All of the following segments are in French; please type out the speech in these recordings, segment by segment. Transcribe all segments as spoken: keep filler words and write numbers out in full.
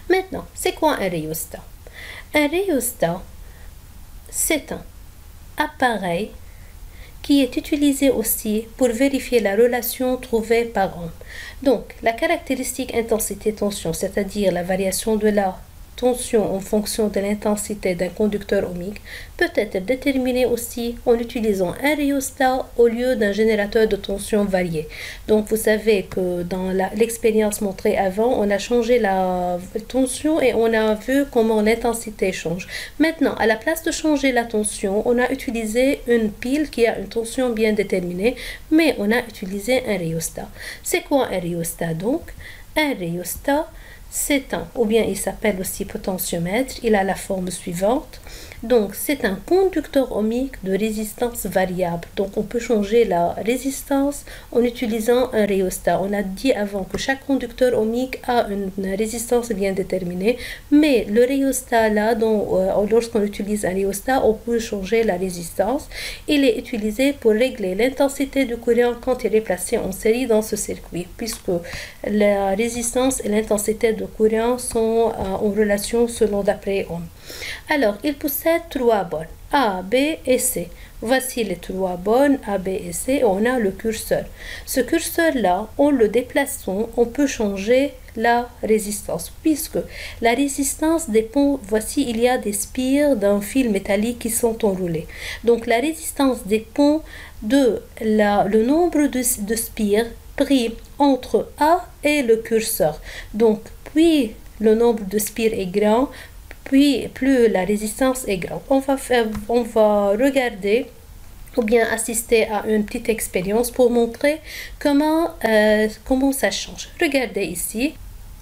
Maintenant, c'est quoi un rhéostat? Un rhéostat, c'est un appareil qui est utilisé aussi pour vérifier la relation trouvée par ohm. Donc, la caractéristique intensité-tension, c'est-à-dire la variation de la tension en fonction de l'intensité d'un conducteur ohmique, peut être déterminée aussi en utilisant un rhéostat au lieu d'un générateur de tension varié. Donc, vous savez que dans l'expérience montrée avant, on a changé la tension et on a vu comment l'intensité change. Maintenant, à la place de changer la tension, on a utilisé une pile qui a une tension bien déterminée, mais on a utilisé un rhéostat. C'est quoi un rhéostat donc? Un rhéostat, c'est un, ou bien il s'appelle aussi potentiomètre, il a la forme suivante. Donc, c'est un conducteur ohmique de résistance variable. Donc, on peut changer la résistance en utilisant un rhéostat. On a dit avant que chaque conducteur ohmique a une, une résistance bien déterminée, mais le rhéostat là, euh, lorsqu'on utilise un rhéostat, on peut changer la résistance. Il est utilisé pour régler l'intensité du courant quand il est placé en série dans ce circuit, puisque la résistance et l'intensité du courant sont euh, en relation selon d'après ohm. Alors, il possède trois bornes, A, B et C. Voici les trois bornes A, B et C et on a le curseur. Ce curseur-là, en le déplaçant, on peut changer la résistance, puisque la résistance dépend, voici, il y a des spires d'un fil métallique qui sont enroulés. Donc, la résistance dépend de la, le nombre de, de spires pris entre A et le curseur. Donc, puis le nombre de spires est grand, puis plus la résistance est grande. On va, faire, on va regarder ou bien assister à une petite expérience pour montrer comment, euh, comment ça change. Regardez ici.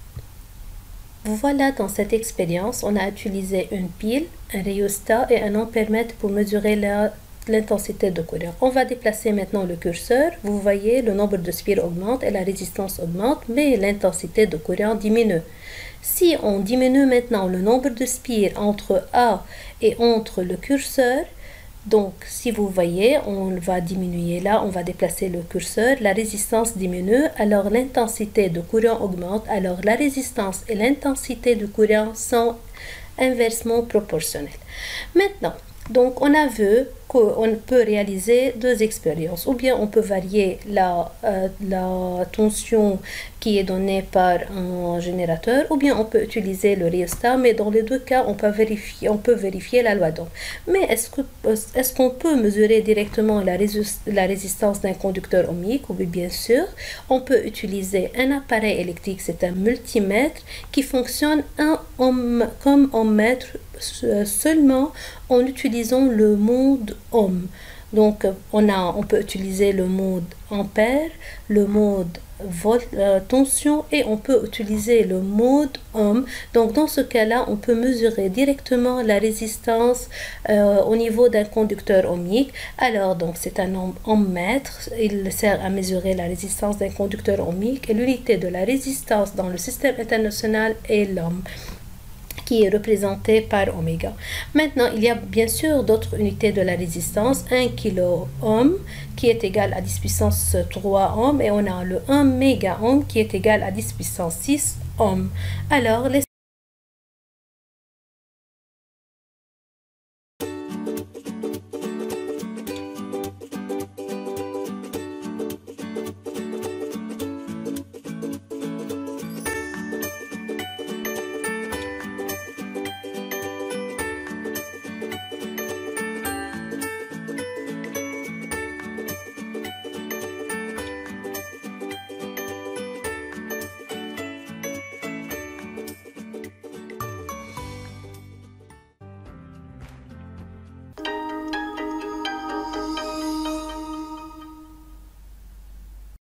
Voilà, dans cette expérience, on a utilisé une pile, un rhéostat et un ampèremètre pour mesurer la l'intensité de courant. On va déplacer maintenant le curseur. Vous voyez, le nombre de spires augmente et la résistance augmente, mais l'intensité de courant diminue. Si on diminue maintenant le nombre de spires entre A et entre le curseur, donc si vous voyez, on va diminuer là, on va déplacer le curseur, la résistance diminue, alors l'intensité de courant augmente, alors la résistance et l'intensité du courant sont inversement proportionnelles. Maintenant, donc, on a vu qu'on peut réaliser deux expériences. Ou bien on peut varier la, euh, la tension qui est donnée par un générateur, ou bien on peut utiliser le rhéostat, mais dans les deux cas, on peut vérifier, on peut vérifier la loi d'Ohm. Mais est-ce que, est-ce qu'on peut mesurer directement la, résist la résistance d'un conducteur ohmique? Oui, bien sûr. On peut utiliser un appareil électrique, c'est un multimètre, qui fonctionne un ohm, comme ohmmètre seulement en utilisant le mode ohm. Donc, on, a, on peut utiliser le mode ampère, le mode volt, euh, tension et on peut utiliser le mode ohm. Donc, dans ce cas-là, on peut mesurer directement la résistance euh, au niveau d'un conducteur ohmique. Alors, donc, c'est un ohmmètre. Il sert à mesurer la résistance d'un conducteur ohmique et l'unité de la résistance dans le système international est l'ohm, qui est représenté par oméga. Maintenant, il y a bien sûr d'autres unités de la résistance, un kilo ohm qui est égal à dix puissance trois ohm et on a le un méga ohm qui est égal à dix puissance six ohm. Alors, les